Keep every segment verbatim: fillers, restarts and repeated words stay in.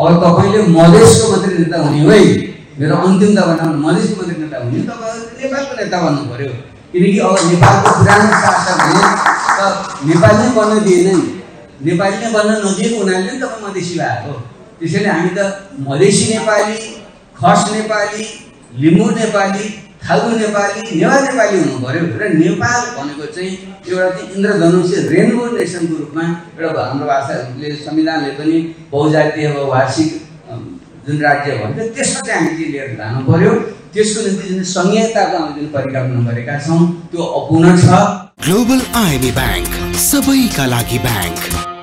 अब तपाईले मधेसको मात्रै नेता हुने हो है, मेरो अन्तिम दबामा मधेसको मात्रै नेता हुने, तपाईहरु नेपालको नेता बन्नु पर्यो। किनकि अब नेपालको पुरानो शासक भने त नेपाली बन्न दिएन, नेपाली नै बन्न नदिएको हुनाले नि तपाईँ मधेसी भएको। त्यसैले हामी त मधेसी नेपाली, खस नेपाली, लिम्बू नेपाली, थागु नेपाली, नेवार नेपाली हुनु पर्यो। र नेपाल भनेको चाहिँ एउटा चाहिँ इन्द्रधनुष्य रेनबो नेसनको रूपमा एउटा हाम्रो भाषाले संविधानले पनि बहुजातीय बहुभाषिक जुन राज्य भन्छ त्यसमा चाहिँ हामी चाहिँ लिएर जानु पर्यो। त्यसको निम्ति जुन संहिताको हामी जुन परिकल्पना गरेका छौँ त्यो अपूर्ण छ। ग्लोबल आइएमए ब्याङ्क, सबैका लागि ब्याङ्क।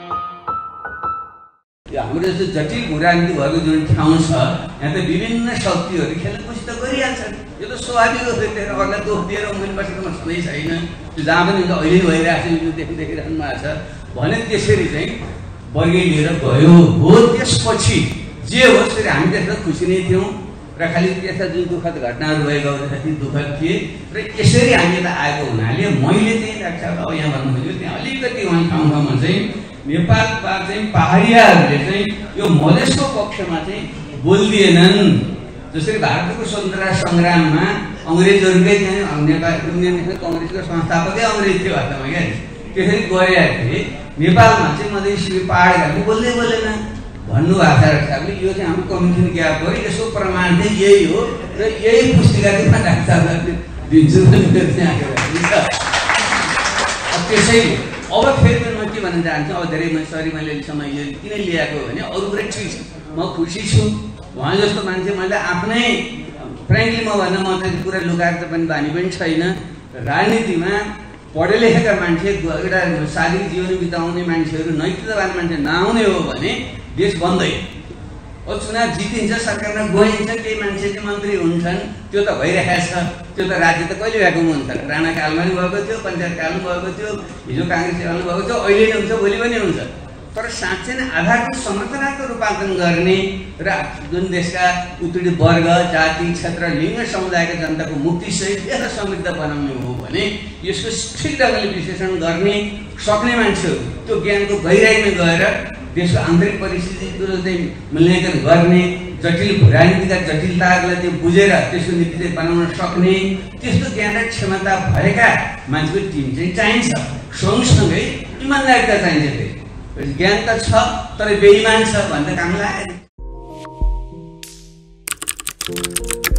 हाम्रो जस्तो जटिल भूराजनीति भएको जुन ठाउँ छ यहाँ त विभिन्न शक्तिहरू खेल्ने कोसिस त गरिहाल्छन्। यो त स्वाभाविक हो। त्यहाँ अरूलाई दोष दिएर उनीहरू बसेको सधैँ छैन। त्यो जहाँ पनि अहिले भइरहेको छ देखि देखिरहनु भएको छ भने त्यसरी चाहिँ वर्गीय लिएर गयो हो। त्यसपछि जे होस् फेरि हामी त्यसमा खुसी नै थियौँ र खालि त्यस्ता जुन दुःखद घटनाहरू भएका ती दुःखद थिए र यसरी हामी त आएको हुनाले मैले चाहिँ लाग्छ अब यहाँ भन्नु खोजेको त्यहाँ अलिकति उहाँ ठाउँ ठाउँमा चाहिँ नेपालमा चाहिँ पहाडियाहरूले चाहिँ यो मधेसको पक्षमा चाहिँ बोलिदिएनन्। जसरी भारतको स्वतन्त्रता सङ्ग्राममा अङ्ग्रेजहरूकै चाहिँ नेपाल इन्डियन नेसनल कङ्ग्रेसको संस्थापकै अङ्ग्रेज थियो वास्तवमा क्या। त्यसरी गरेका थिए। नेपालमा चाहिँ मधेसी पहाडहरूको बोल्दै बोलेन भन्नुभएको छ साहबले। यो चाहिँ हाम्रो कम्युनिकेसन ग्याप हो। यसो प्रमाण चाहिँ यही हो र यही पुस्तिका चाहिँ डाक्टरलाई दिन्छु त्यसैले अब फेरि म के भन्न चाहन्छु, अब धेरै म सरी मैले समय यो किन ल्याएको भने अरू कुरा ठिक छ, म खुसी छु। उहाँ जस्तो मान्छे मैले आफ्नै फ्रेङ्कली म भन्न म त कुरा लुकाएर त पनि बानी पनि छैन। राजनीतिमा पढे लेखेका मान्छे एउटा शारीरिक जीवन बिताउने मान्छेहरू नैतिकतावान मान्छे नआउने हो भने देश बन्दै। अब चुनाव जितिन्छ, सरकारमा गइन्छ, केही मान्छे चाहिँ मन्त्री हुन्छन्, त्यो त भइरहेको छ। त्यो त राज्य त कहिले भएको हुन्छ, राणा कालमा पनि भएको थियो, पञ्चायत कालमा भएको थियो, हिजो काङ्ग्रेस कालमा भएको थियो, अहिले नै हुन्छ, भोलि पनि हुन्छ। तर साँच्चै नै आधारभूत संरचनाको रूपान्तरण गर्ने र जुन देशका उत्पीडित वर्ग, जाति, क्षेत्र, लिङ्ग समुदायका जनताको मुक्तिसहित यसलाई समृद्ध बनाउने हो भने यसको ठिक ढङ्गले विश्लेषण गर्ने सक्ने मान्छेहरू त्यो ज्ञानको गहिराइमा गएर देशको आन्तरिक परिस्थितिको चाहिँ मूल्याङ्कन गर्ने, जटिल राजनीतिका जटिलताहरूलाई चाहिँ बुझेर त्यसको नीति चाहिँ बनाउन सक्ने त्यस्तो ज्ञान र क्षमता भएका मान्छेको टिम चाहिँ चाहिन्छ। सँगसँगै इमान्दारिता चाहिन्छ। ज्ञान त छ तर बेइमान छ भन्ने काम लाग्यो।